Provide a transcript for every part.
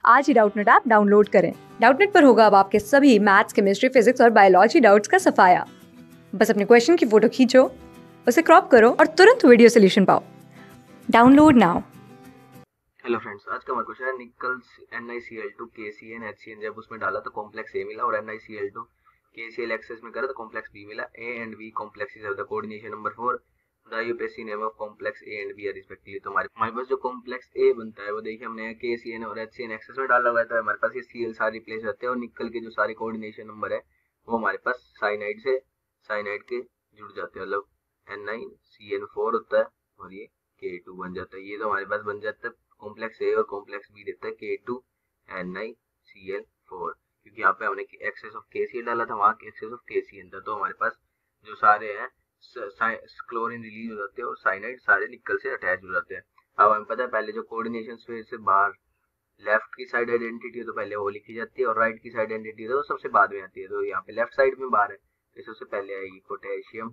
आज ही Doubtnut app download करें। डाउटनेट पर होगा अब आपके सभी मैथ्स, केमिस्ट्री, फिजिक्स और बायोलॉजी डाउट्स का सफाया। बस अपने क्वेश्चन की फोटो खींचो, उसे क्रॉप करो और तुरंत वीडियो सोल्यूशन पाओ। Download now. हेलो फ्रेंड्स, आज का हमारा क्वेश्चन है निकल NiCl2 KCN HCN जब उसमें डाला तो कॉम्प्लेक्स A मिला और NiCl2 KCl एक्सेस में करा तो कॉम्प्लेक्स B मिला। A and B complexes have the coordination number 4, the IUPAC name of complex A and B are respectively। तो हमारे पास जो कॉम्प्लेक्स A बनता है वो देखिए हमने KCN और HCN एक्सेस में डाला हुआ है, तो हमारे पास ये Cl सारे रिप्लेस रहते हैं और निकल के जो सारे कोऑर्डिनेशन नंबर है वो हमारे पास साइनाइड के जुड़ जाते हैं, मतलब NiCN4 होता है और ये K2 बन जाता है। ये तो हमारे पास बन जाता है कॉम्प्लेक्स ए और कॉम्प्लेक्स बी देता है K2NiCl4, क्योंकि यहाँ पे हमने एक्सेस ऑफ KCl डाला था, वहाँ एक्सेस ऑफ KCN था, तो हमारे पास जो सारे हैं क्लोरीन रिलीज हो जाते हैं और साइनाइड सारे निकल से अटैच हो जाते हैं। अब हमें पता है पहले जो कोऑर्डिनेशन स्फीयर से बाहर लेफ्ट की साइड आइडेंटिटी है तो पहले वो लिखी जाती है और राइट की साइड आइडेंटिटी है तो सबसे बाद में आती है। तो यहाँ पे लेफ्ट साइड में बाहर है तो सबसे पहले आएगी पोटेशियम,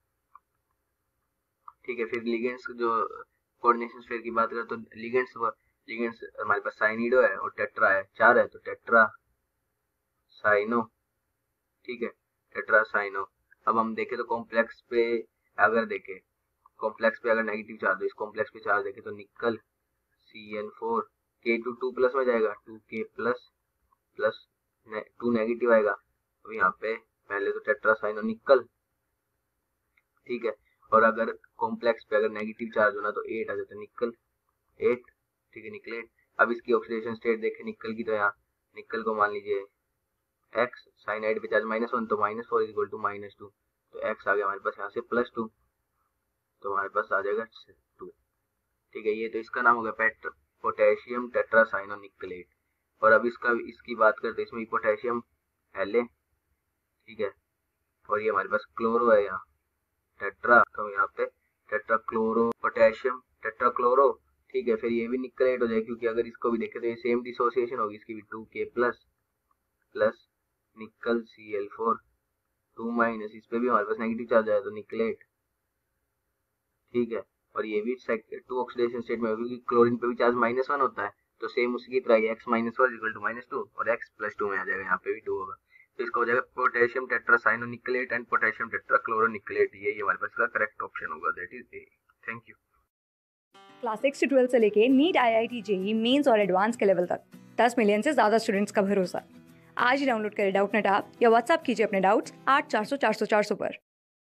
ठीक है। फिर लिगेंड्स जो कोऑर्डिनेशन स्फीयर की बात करें तो लिगेंड्स हमारे पास साइनिडो है और टेट्रा है, 4 है तो टेट्रा साइनो, ठीक है, टेट्रा साइनो। अब हम देखें तो कॉम्प्लेक्स पे अगर देखें कॉम्प्लेक्स पे अगर नेगेटिव चार्ज है, इस कॉम्प्लेक्स पे चार्ज देखें तो निकल CN4 K2 2 प्लस में जाएगा, 2K प्लस प्लस 2 नेगेटिव आएगा, तो यहाँ पे पहले तो टेट्रा साइनो निकल, ठीक है। और अगर कॉम्प्लेक्स पे अगर नेगेटिव चार्ज होना तो 8 आ जाता है, निकल 8, ठीक है, निकल 8। अब इसकी ऑक्सीडेशन स्टेट देखें निकल की, तो यहाँ निकल को मान लीजिए x, साइनाइड पे चार्ज -1 तो -4 इक्वल टू -2, तो x आ गया हमारे पास यहाँ से +2, तो हमारे पास आ जाएगा 2, ठीक है। ये तो इसका नाम हो गया पोटेशियम टेट्रासाइनो निकलेट। और अब इसकी बात करते हैं, इसमें पोटेशियम Na, ठीक है, और ये हमारे पास क्लोरो है यहाँ टेट्रा, तो यहाँ पे tetra chloro potassium tetra chloro, ठीक है। फिर ये भी निकलेट हो जाएगा क्योंकि अगर इसको भी देखें तो ये सेम डिसोसिएशन होगी, इसकी भी 2K प्लस प्लस निकल Cl4 2 माइनस, इस पे भी हमारे पास नेगेटिव चार्ज आया तो निकलेट, ठीक है। और ये भी 2 ऑक्सीडेशन स्टेट में होगी, क्लोरीन पे भी चार्ज -1 होता है, तो सेम उसी की तरह x -1 इक्वल टू -2 और x +2 में आ जाएगा, यहाँ पे भी 2 होगा, तो इसका हो जाएगा potassium tetracyano nickelate and potassium tetrachloro nickelate. ये हमारे पास इसका करेक्ट ऑप्शन होगा, that is A. Thank you. Class 6 से 12 से लेके नीट, IIT, JEE मेंस और एडवांस के लेवल तक 10 मिलियन से ज्यादा स्टूडेंट्स का भरोसा। आज ही डाउनलोड करें डाउटनेट ऐप या व्हाट्सएप कीजिए अपने डाउट्स 8400 400 400 पर।